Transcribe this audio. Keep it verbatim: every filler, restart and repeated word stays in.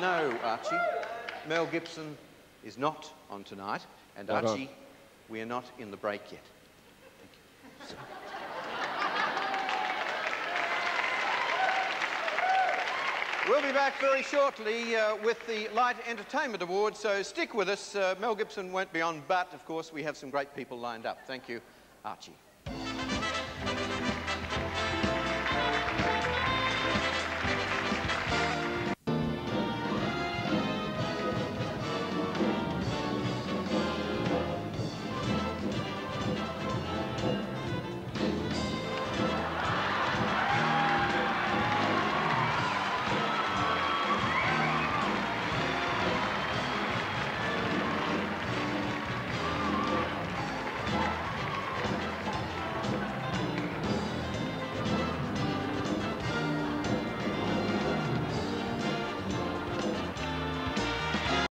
no, Archie. Mel Gibson is not on tonight, and Well Archie, done. we are not in the break yet. Thank you. We'll be back very shortly uh, with the Light Entertainment Awards, so stick with us. Uh, Mel Gibson won't be on, but, of course, we have some great people lined up. Thank you, Archie.